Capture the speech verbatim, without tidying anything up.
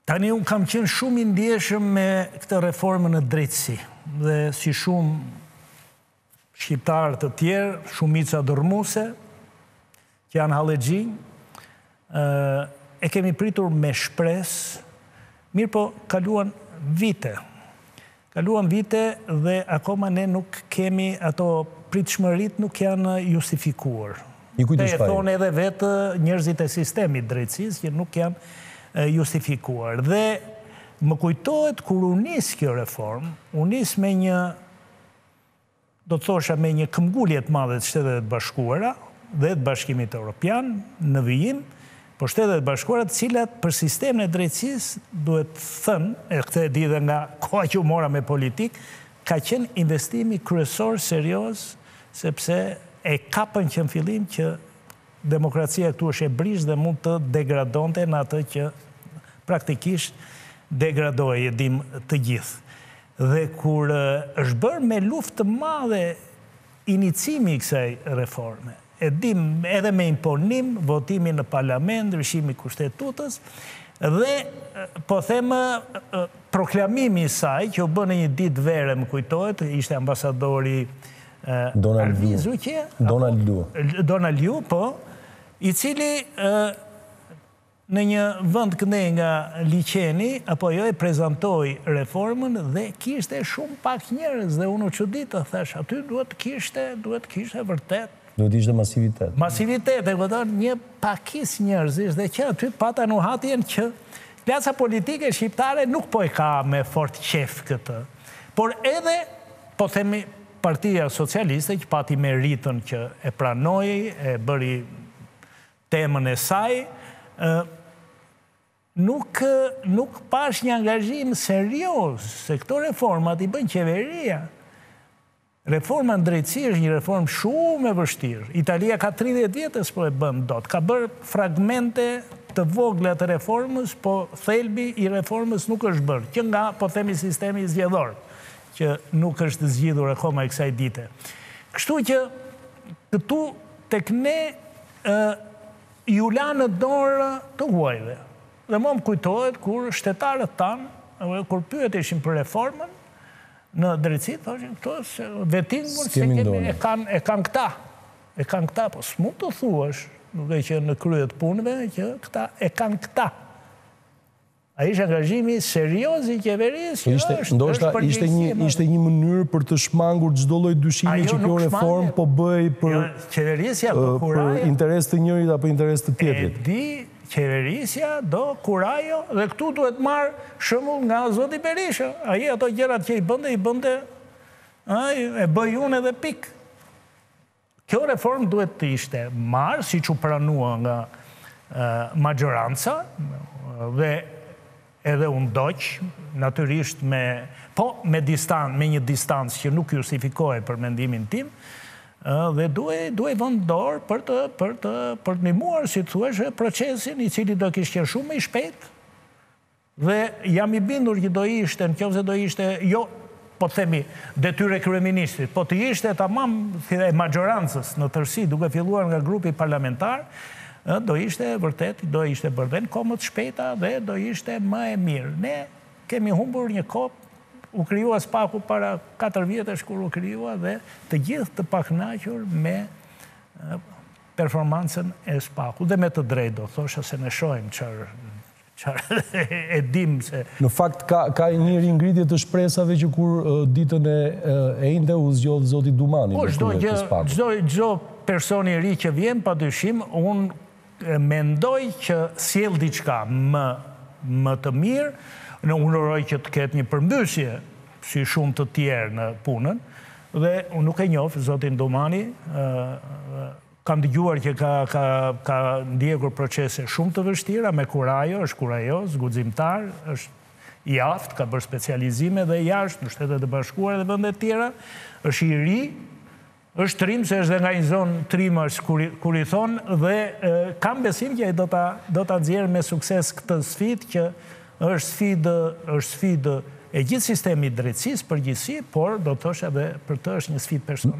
Tani unë kam qenë shumë i ndjeshëm me këtë reformën e drejtësi. Dhe si shumë shqiptarë të tjerë, shumica dërmuse, që janë halexhin, e kemi pritur me shpresë, mirë po kaluan vite. Kaluan vite dhe akoma ne nuk kemi ato pritshmërit nuk janë justifikuar. Te e thonë edhe vetë njerëzit e sistemit drejtësisë që nuk janë justifikuar. Dhe më kujtohet kur u nis kjo reform, u nis me një, do të thosha me një këmbgulje të madhe të Shtetet e Bashkuara dhe të Bashkimit Evropian në vijim, po Shtetet e Bashkuara të cilat për sistemin e drejtësisë duhet thënë, e këtë e di dhe nga koha që u mora me politik, ka qenë investimi kryesor serioz, sepse e kapën që në fillim që demokracia këtu është e brish dhe mund të degradonte në atë që praktikisht degradoj, e dim të gjithë. Dhe kur është bërë me luftë të madhe inicimi i kësaj reforme, e dim edhe me imponim, votimi në parlament, ndryshimi i kushtetutës, dhe po themë proklamimi i saj, që u bën në një ditë vere, më kujtohet, ishte ambasadori Arvizu që? Donald Liu. Donald Liu, po, i cili në një vend këndej nga liqeni, apo jo e prezentoi reformën dhe kishte shumë pak njerëz dhe unë u çudita, thash, aty duhet kishte, duhet kishte vërtet. Duhet ishte masivitet. Masivitet, e këton një pakis njerëzish dhe që aty pata nuhatjen që klasa politike shqiptare nuk po e ka me fort qef këtë. Por edhe, po themi, Partia Socialiste, që pati meritën që e pranoi, e bëri temën e saj, nuk, nuk pash një angazhim serios, se këto reformat i bën qeveria. Reforma në drejtësi është një reform shumë e vështirë. Italia ka tridhjetë vjet s'po e bën dot. Ka bërë fragmente të vogla të reformës, po thelbi i reformës nuk është bërë, që nga, po themi, sistemi zgjedhor, që nuk është zgjidhur akoma i kësaj dite. Kështu që këtu tek ne ju la në dorë të huajve. Dhe më më kujtohet kur shtetarët tanë, kur pyeteshin për reformën, në drejtësi, thoshin këto vetingën se kemi e kanë e kanë këta. E kanë këta, po s'mund të thuash, duke që në krye të punëve, që këta e kanë këta. A ishte angazhimi serioz i qeverisë, ishte, ndoshta ishte një ishte një mënyrë për të shmangur çdo lloj dyshimi që kjo reform po bëj për qeverisja për interes të njërit apo interes të tjetrit. E di qeverisja do kurajo dhe këtu duhet marr shembull nga zoti Berisha. Ai ato gjërat që i bënte i bënte ai e bëj unë edhe pik. Kjo reform duhet të ishte marrë siç u pranua nga maggioranza dhe edhe unë doq, natyrisht me, po me distancë, me një distancë që nuk justifikohet për mendimin tim, dhe duhej duhej vënë dorë për të për të për të ndihmuar, si thuash, procesin i cili do kishte qenë shumë më i shpejtë. Dhe jam i bindur që do ishte, nëse do ishte, jo, po themi, detyre kryeministrit, po të ishte tamam e maggiorancës në tërësi, duke filluar nga grupi parlamentar, do ishte vërtet, do ishte bërden komët shpejta dhe do ishte më e mirë. Ne kemi humbur një kop, u krijua spaku para katër vjetësh kur u krijua dhe të gjithë të pakënaqur me performancën e spaku dhe me të drejtë, do thosha se ne shohim çfarë çfarë e dim se në fakt ka ka një ringritje të shpresave që kur ditën e e ende u zgjodh zoti Dumani. Po çdo gjë, çdo çdo person i ri që vjen, padyshim, unë mendoj që sjell diçka më më të mirë, në uroj që të ketë një përmbysje si shumë të tjerë në punën, dhe unë nuk e njoh zotin Dumani, kam dëgjuar që ka ka ka ndjekur procese shumë të vështira me kurajo, është kurajos, guximtar, është i aftë, ka bërë specializime dhe jashtë në Shtetet e Bashkuara dhe vende të tjera, është i ri, është trim, se është dhe nga një zonë trimash kur i thonë, dhe kam besim që do ta do ta nxjerrë me sukses këtë sfidë që është sfidë është sfidë e gjithë sistemit drejtësisë përgjithësi, por do të thosh edhe për të është një sfidë personale.